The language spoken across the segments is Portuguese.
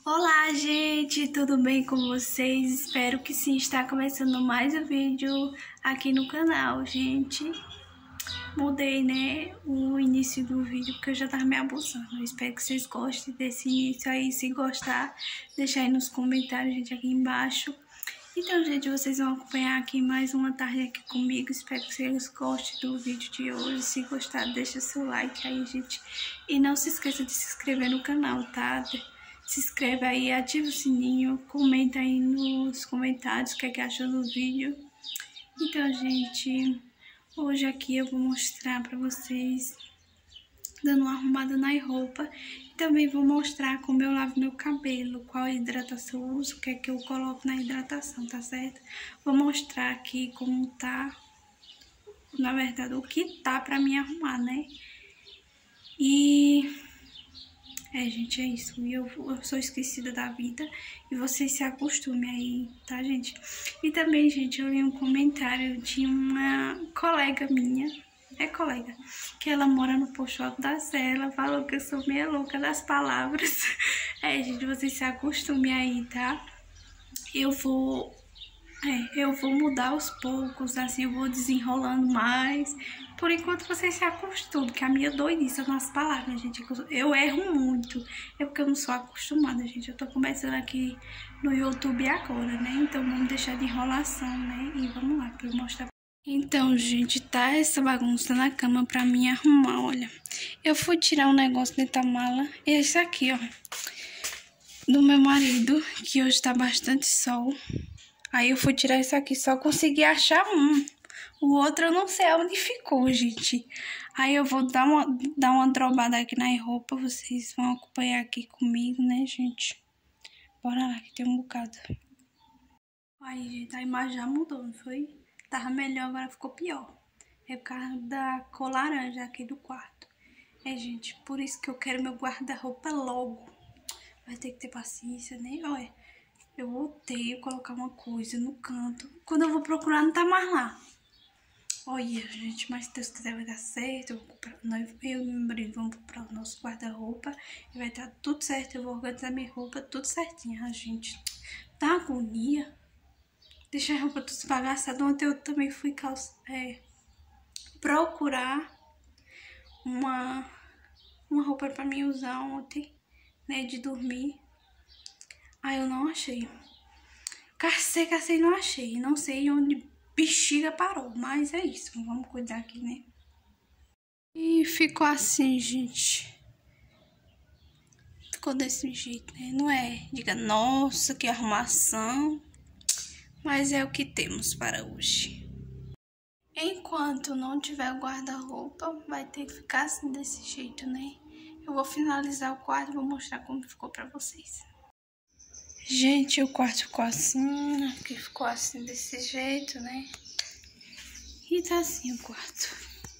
Olá, gente, tudo bem com vocês? Espero que sim. Está começando mais um vídeo aqui no canal, gente. Mudei, né, o início do vídeo porque eu já tava me abusando. Eu espero que vocês gostem desse início aí. Se gostar, deixa aí nos comentários, gente, aqui embaixo. Então, gente, vocês vão acompanhar aqui mais uma tarde aqui comigo. Espero que vocês gostem do vídeo de hoje. Se gostar, deixa seu like aí, gente. E não se esqueça de se inscrever no canal, tá? Se inscreve aí, ativa o sininho, comenta aí nos comentários o que é que achou do vídeo. Então, gente, hoje aqui eu vou mostrar pra vocês dando uma arrumada na roupa. E também vou mostrar como eu lavo meu cabelo, qual hidratação eu uso, o que é que eu coloco na hidratação, tá certo? Vou mostrar aqui como tá, na verdade, o que tá pra me arrumar, né? Gente, é isso. E eu sou esquecida da vida e vocês se acostumem aí, tá, gente? E também, gente, eu li um comentário de uma colega minha, colega, que ela mora no Posto Alto da Serra. Ela falou que eu sou meia louca das palavras. Gente, vocês se acostumem aí, tá? Eu vou mudar aos poucos, assim, eu vou desenrolando mais. Por enquanto vocês se acostumam, que a minha doidice nas palavras, gente, eu erro muito. É porque eu não sou acostumada, gente. Eu tô começando aqui no YouTube agora, né? Então vamos deixar de enrolação, né? E vamos lá, pra eu mostrar. Então, gente, tá essa bagunça na cama pra mim arrumar, olha. Eu fui tirar um negócio dentro da mala, e esse aqui, ó, do meu marido, que hoje tá bastante sol. Aí eu fui tirar isso aqui, só consegui achar um. O outro eu não sei onde ficou, gente. Aí eu vou dar uma drobada aqui na roupa. Vocês vão acompanhar aqui comigo, né, gente? Bora lá, que tem um bocado. Aí, gente, a imagem já mudou, não foi? Tava melhor, agora ficou pior. É por causa da cor laranja aqui do quarto. Gente, por isso que eu quero meu guarda-roupa logo. Vai ter que ter paciência, né? Olha. Eu odeio colocar uma coisa no canto. Quando eu vou procurar, não tá mais lá. Olha, gente, mas se Deus quiser vai dar certo. Eu e meu marido vamos comprar o nosso guarda-roupa e vai estar tudo certo. Eu vou organizar minha roupa tudo certinho, gente. Dá agonia. Deixar a roupa tudo esbagaçada. Ontem eu também fui procurar uma roupa pra mim usar ontem, né, de dormir. Aí eu não achei. Cacei, não achei. Não sei onde bexiga parou, mas é isso. Vamos cuidar aqui, né? E ficou assim, gente. Ficou desse jeito, né? Não é, diga, nossa, que arrumação. Mas é o que temos para hoje. Enquanto não tiver guarda-roupa, vai ter que ficar assim, desse jeito, né? Eu vou finalizar o quarto e vou mostrar como ficou pra vocês. Gente, o quarto ficou assim, aqui ficou assim desse jeito, né? E tá assim o quarto.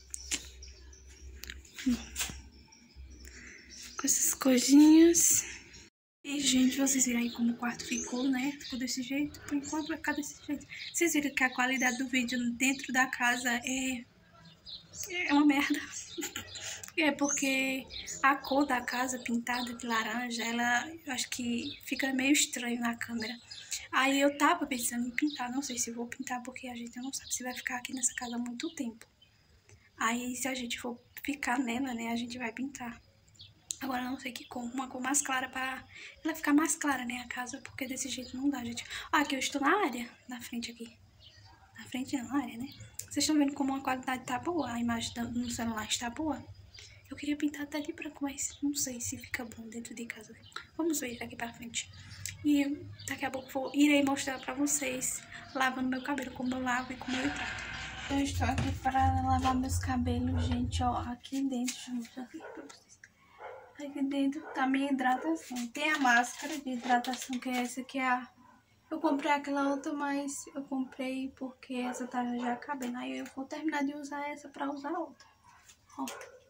Com essas coisinhas. E, gente, vocês viram aí como o quarto ficou, né? Ficou desse jeito. Por enquanto vai ficar desse jeito. Vocês viram que a qualidade do vídeo dentro da casa é uma merda. É porque a cor da casa pintada de laranja, eu acho que fica meio estranho na câmera. Aí eu tava pensando em pintar, não sei se vou pintar, porque a gente não sabe se vai ficar aqui nessa casa há muito tempo. Aí se a gente for ficar nela, né, a gente vai pintar. Agora eu não sei que cor, uma cor mais clara pra ela ficar mais clara, né, a casa, porque desse jeito não dá, gente. Aqui eu estou na área, na frente aqui. Na frente não, na área, né? Vocês estão vendo como a qualidade tá boa, a imagem no celular está boa. Eu queria pintar até de branco, mas não sei se fica bom dentro de casa. Vamos ver daqui pra frente. E daqui a pouco irei mostrar pra vocês lavando meu cabelo, como eu lavo e como eu trato. Eu estou aqui para lavar meus cabelos, gente, ó, aqui dentro, junto aqui pra vocês. Aqui dentro tá minha hidratação. Tem a máscara de hidratação, que é essa que é eu comprei aquela outra, mas eu comprei porque essa tá já acabando. Aí eu vou terminar de usar essa pra usar a outra. Ó.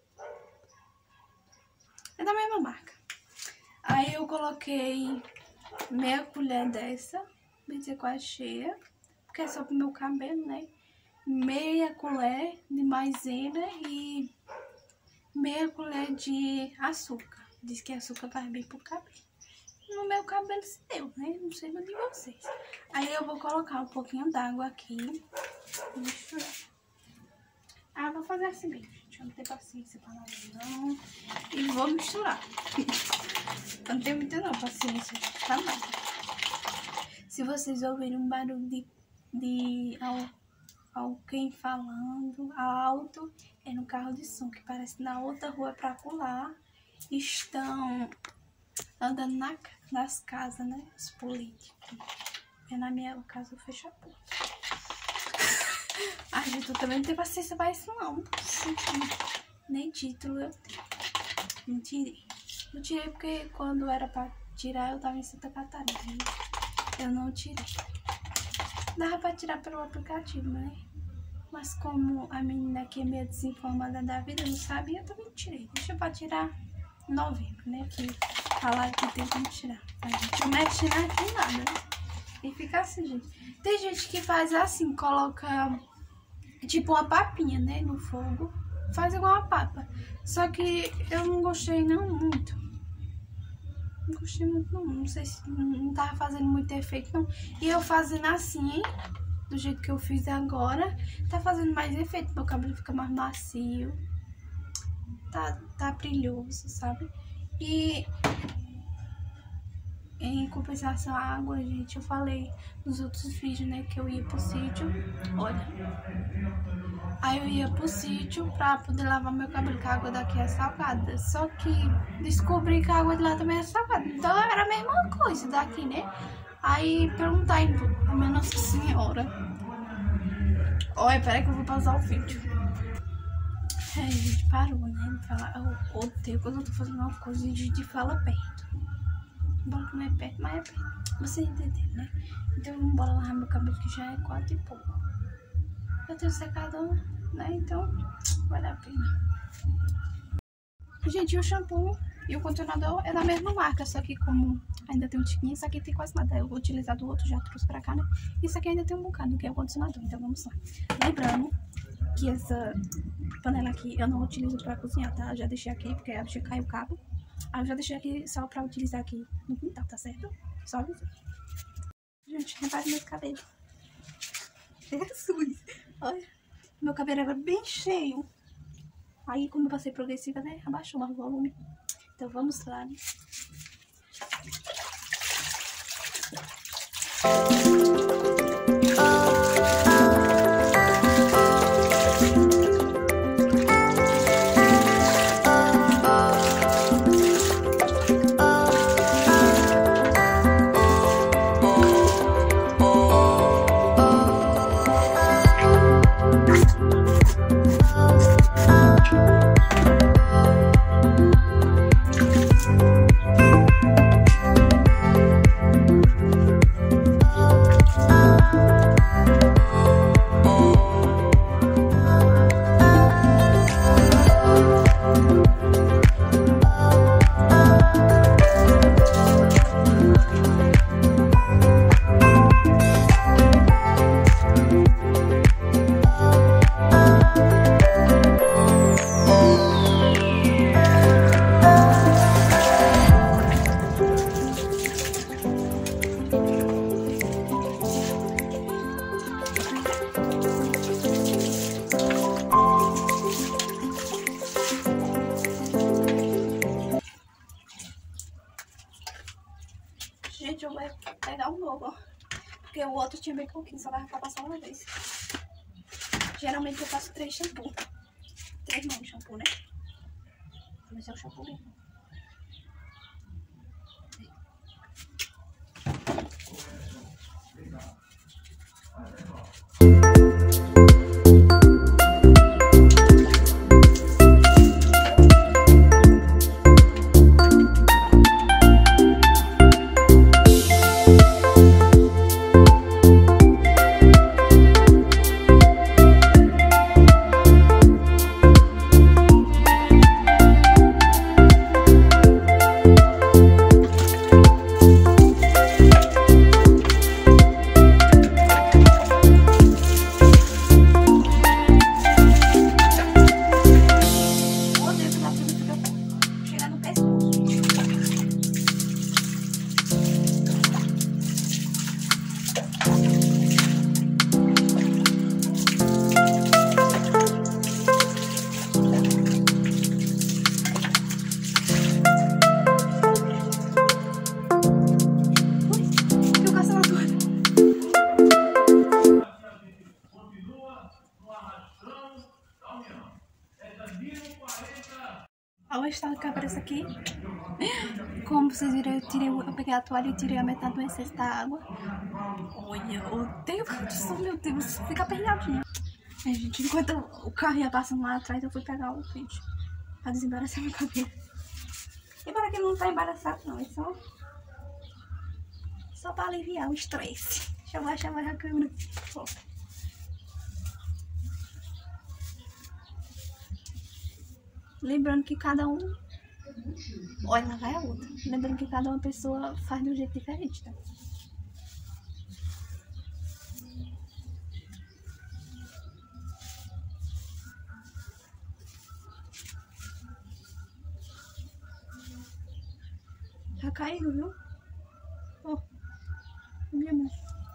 É da mesma marca. Aí eu coloquei meia colher dessa, bem dizer quase cheia, porque é só pro meu cabelo, né? Meia colher de maisena e meia colher de açúcar. Diz que açúcar faz bem pro cabelo. no meu cabelo se deu, né? Não sei no de vocês. Aí eu vou colocar um pouquinho d'água aqui e misturar. Ah, vou fazer assim mesmo, gente. Eu não tenho paciência pra nada, não. E vou misturar. Eu não tenho muita não paciência pra nada. Se vocês ouvirem um barulho de alguém falando alto, é no carro de som, que parece na outra rua pra colar. Estão andando nas casas, né? Os políticos. E na minha casa eu fecho a porta. Ai, gente, eu também não tenho paciência pra isso, não. Nem título eu tenho. Não tirei. Não tirei porque quando era pra tirar eu tava em Santa Catarina. Eu não tirei. Dava pra tirar pelo aplicativo, né? Mas como a menina aqui é meio desinformada da vida, não sabia, eu também tirei. Deixa pra tirar em novembro, né? Que falaram que tem como tirar. A gente não mexe aqui nada, né? E fica assim, gente. Tem gente que faz assim, coloca tipo uma papinha, né? No fogo. Faz igual uma papa. Só que eu não gostei não muito. Não gostei muito não. Não sei se não tava fazendo muito efeito não. E eu fazendo assim, do jeito que eu fiz agora, tá fazendo mais efeito. Meu cabelo fica mais macio. Tá brilhoso, sabe? E em compensação à água, gente, eu falei nos outros vídeos, né, que eu ia pro sítio. Olha. Aí eu ia pro sítio pra poder lavar meu cabelo, que a água daqui é salgada. Só que descobri que a água de lá também é salgada. Então era a mesma coisa daqui, né? Aí perguntar a minha Nossa Senhora. Olha, peraí que eu vou pausar o vídeo. Aí a gente parou, né? Eu odeio quando eu tô fazendo uma coisa e a gente fala perto. Bora que não é perto, mas é perto. Vocês entenderam, né? Então bora lavar meu cabelo que já é 4 e pouco. Eu tenho secador, né? Então vale a pena. Gente, o shampoo e o condicionador é da mesma marca, só que como ainda tem um tiquinho, isso aqui tem quase nada. Eu vou utilizar do outro, já trouxe pra cá, né? Isso aqui ainda tem um bocado, que é o condicionador. Então vamos lá. Lembrando que essa panela aqui eu não utilizo pra cozinhar, tá? Eu já deixei aqui, porque a bicha caiu o cabo. Aí eu já deixei aqui só pra utilizar aqui no quintal, tá certo? Só avisar. Gente, repare meu cabelo. Jesus! Olha, meu cabelo era bem cheio. Aí, como eu passei progressiva, né? Abaixou o volume. Então, vamos lá, né? Gente, eu vou pegar um novo, ó. Porque o outro tinha bem pouquinho, só dava pra passar uma vez. Geralmente eu faço 3 shampoos. 3 mãos de shampoo, né? Mas é o shampoo mesmo. essa aqui. Como vocês viram, eu peguei a toalha e tirei a metade do excesso da água. Olha, eu odeio isso, meu Deus, fica aperreadinho. Gente, enquanto o carro ia passando lá atrás, eu fui pegar o vídeo pra desembaraçar meu cabelo. E para que ele não tá embaraçado não, é só pra aliviar o estresse. Deixa eu baixar mais a câmera. Ó. Lembrando que cada um... Olha, lá vai a outra. Lembrando que cada uma pessoa faz de um jeito diferente, tá? Já caiu, viu? Ó, minha mão.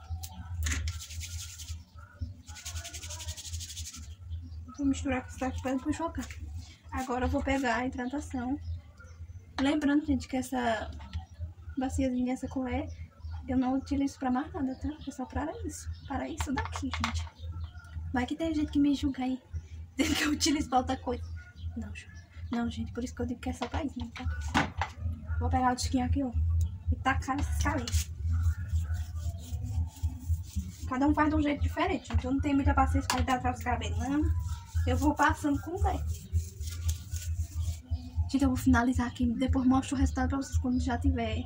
Vou misturar com esse aqui pra depois jogar. Agora eu vou pegar a hidratação. Lembrando, gente, que essa baciazinha, essa colher, eu não utilizo pra mais nada, tá? É só para isso. Para isso daqui, gente. Vai que tem gente que me julga aí, dizendo que eu utilizo pra outra coisa. Não, gente, por isso que eu digo que é só pra isso, né? Tá? Vou pegar o disquinho aqui, ó, e tacar nesses cabelos. Cada um faz de um jeito diferente, gente. Eu não tenho muita paciência pra hidratar os cabelos, não. Eu vou passando com o pé. Gente, eu vou finalizar aqui, depois mostro o resultado pra vocês quando já tiver...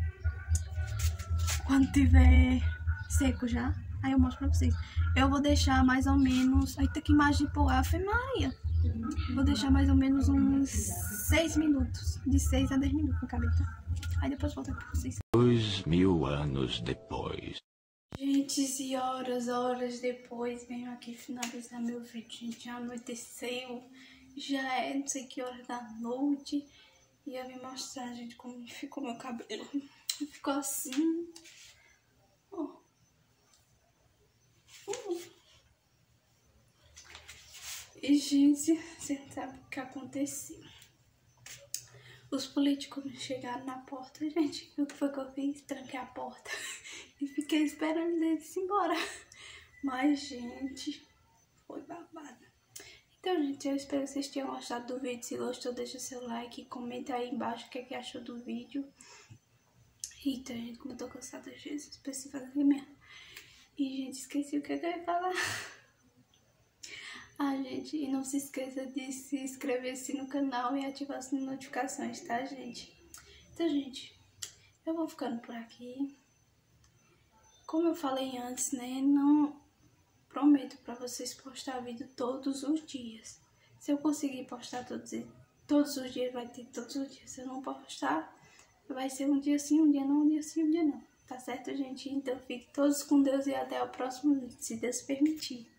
Quando tiver seco já, aí eu mostro pra vocês. Eu vou deixar mais ou menos... Eita, que imagem, pô, Ave Maria. Vou deixar mais ou menos uns 6 minutos. De 6 a 10 minutos no cabelo, tá? Aí depois volto aqui pra vocês. 2000 anos depois. Gente, e horas depois, venho aqui finalizar meu vídeo. Gente, já anoiteceu. Já é não sei que hora da noite. E eu vim mostrar, gente, como ficou meu cabelo. Ficou assim. Ó. E, gente, você sabe o que aconteceu? Os políticos chegaram na porta, gente. O que foi que eu fiz? Tranquei a porta e fiquei esperando eles ir embora. Mas, gente, foi babado. Então, gente, eu espero que vocês tenham gostado do vídeo. Se gostou, deixa seu like, comenta aí embaixo o que achou do vídeo. Eita, gente, como eu tô cansada, Jesus, preciso fazer aqui mesmo. E, gente, esqueci o que eu ia falar. Ah, gente, e não se esqueça de se inscrever no canal e ativar as notificações, tá, gente? Então, gente, eu vou ficando por aqui. Como eu falei antes, né, não prometo pra vocês postar vídeo todos os dias. Se eu conseguir postar todos os dias, vai ter todos os dias. Se eu não postar, vai ser um dia sim, um dia não, um dia sim, um dia não. Tá certo, gente? Então, fiquem todos com Deus e até o próximo vídeo, se Deus permitir.